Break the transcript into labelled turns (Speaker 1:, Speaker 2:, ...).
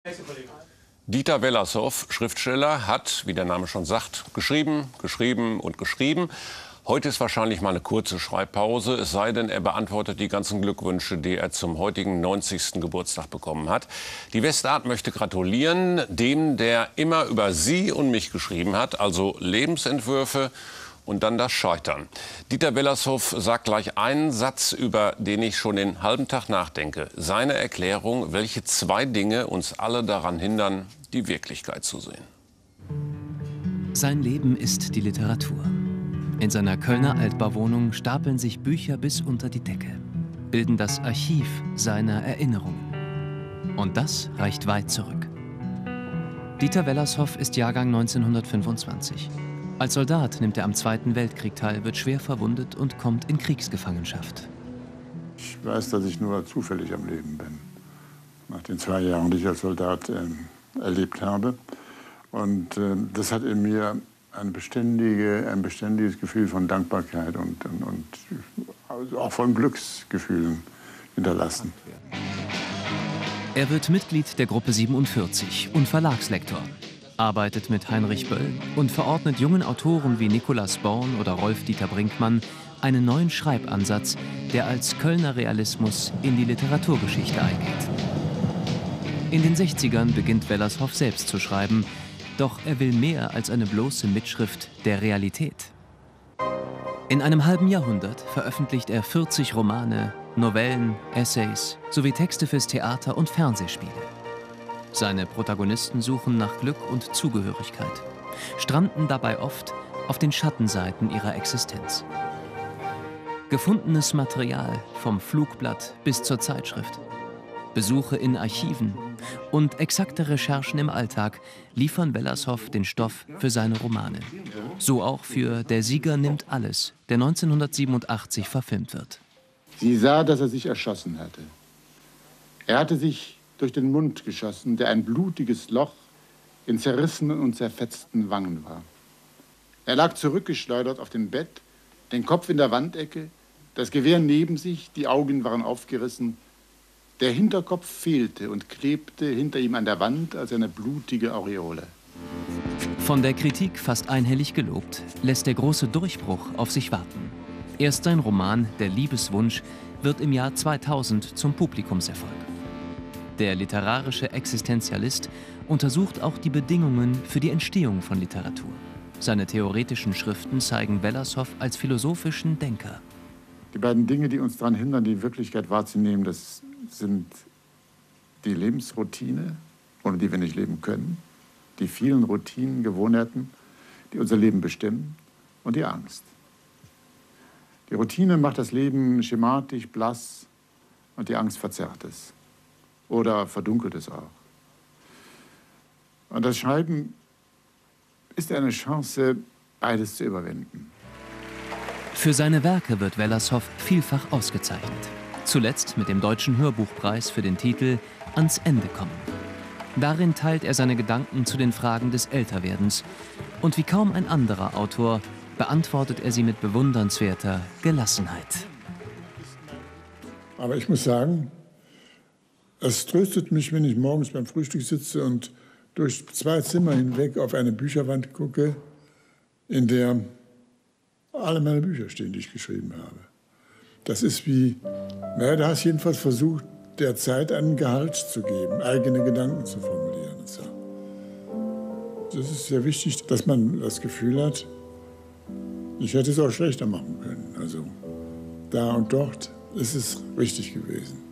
Speaker 1: Dieter Wellershoff, Schriftsteller, hat, wie der Name schon sagt, geschrieben, geschrieben und geschrieben. Heute ist wahrscheinlich mal eine kurze Schreibpause, es sei denn, er beantwortet die ganzen Glückwünsche, die er zum heutigen 90. Geburtstag bekommen hat. Die Westart möchte gratulieren dem, der immer über Sie und mich geschrieben hat, also Lebensentwürfe und dann das Scheitern. Dieter Wellershoff sagt gleich einen Satz, über den ich schon den halben Tag nachdenke. Seine Erklärung, welche zwei Dinge uns alle daran hindern, die Wirklichkeit zu sehen.
Speaker 2: Sein Leben ist die Literatur. In seiner Kölner Altbauwohnung stapeln sich Bücher bis unter die Decke, bilden das Archiv seiner Erinnerungen. Und das reicht weit zurück. Dieter Wellershoff ist Jahrgang 1925. Als Soldat nimmt er am Zweiten Weltkrieg teil, wird schwer verwundet und kommt in Kriegsgefangenschaft.
Speaker 3: Ich weiß, dass ich nur zufällig am Leben bin. Nach den 2 Jahren, die ich als Soldat erlebt habe. Und das hat in mir ein beständiges Gefühl von Dankbarkeit und also auch von Glücksgefühlen hinterlassen.
Speaker 2: Er wird Mitglied der Gruppe 47 und Verlagslektor, arbeitet mit Heinrich Böll und verordnet jungen Autoren wie Nikolaus Born oder Rolf-Dieter Brinkmann einen neuen Schreibansatz, der als Kölner Realismus in die Literaturgeschichte eingeht. In den 60ern beginnt Wellershoff selbst zu schreiben, doch er will mehr als eine bloße Mitschrift der Realität. In einem halben Jahrhundert veröffentlicht er 40 Romane, Novellen, Essays sowie Texte fürs Theater und Fernsehspiele. Seine Protagonisten suchen nach Glück und Zugehörigkeit, stranden dabei oft auf den Schattenseiten ihrer Existenz. Gefundenes Material vom Flugblatt bis zur Zeitschrift, Besuche in Archiven und exakte Recherchen im Alltag liefern Wellershoff den Stoff für seine Romane. So auch für Der Sieger nimmt alles, der 1987 verfilmt wird.
Speaker 3: Sie sah, dass er sich erschossen hatte. Er hatte sich durch den Mund geschossen, der ein blutiges Loch in zerrissenen und zerfetzten Wangen war. Er lag zurückgeschleudert auf dem Bett, den Kopf in der Wandecke, das Gewehr neben sich, die Augen waren aufgerissen. Der Hinterkopf fehlte und klebte hinter ihm an der Wand als eine blutige Aureole.
Speaker 2: Von der Kritik fast einhellig gelobt, lässt der große Durchbruch auf sich warten. Erst sein Roman Der Liebeswunsch wird im Jahr 2000 zum Publikumserfolg. Der literarische Existenzialist untersucht auch die Bedingungen für die Entstehung von Literatur. Seine theoretischen Schriften zeigen Wellershoff als philosophischen Denker.
Speaker 3: Die beiden Dinge, die uns daran hindern, die Wirklichkeit wahrzunehmen, das sind die Lebensroutine, ohne die wir nicht leben können, die vielen Routinen, Gewohnheiten, die unser Leben bestimmen, und die Angst. Die Routine macht das Leben schematisch, blass, und die Angst verzerrt es oder verdunkelt es auch. Und das Schreiben ist eine Chance, beides zu überwinden.
Speaker 2: Für seine Werke wird Wellershoff vielfach ausgezeichnet. Zuletzt mit dem Deutschen Hörbuchpreis für den Titel Ans Ende kommen. Darin teilt er seine Gedanken zu den Fragen des Älterwerdens. Und wie kaum ein anderer Autor beantwortet er sie mit bewundernswerter Gelassenheit.
Speaker 3: Aber ich muss sagen, es tröstet mich, wenn ich morgens beim Frühstück sitze und durch 2 Zimmer hinweg auf eine Bücherwand gucke, in der alle meine Bücher stehen, die ich geschrieben habe. Das ist wie, naja, da hast du jedenfalls versucht, der Zeit einen Gehalt zu geben, eigene Gedanken zu formulieren. Und so. Das ist sehr wichtig, dass man das Gefühl hat, ich hätte es auch schlechter machen können. Also da und dort ist es richtig gewesen.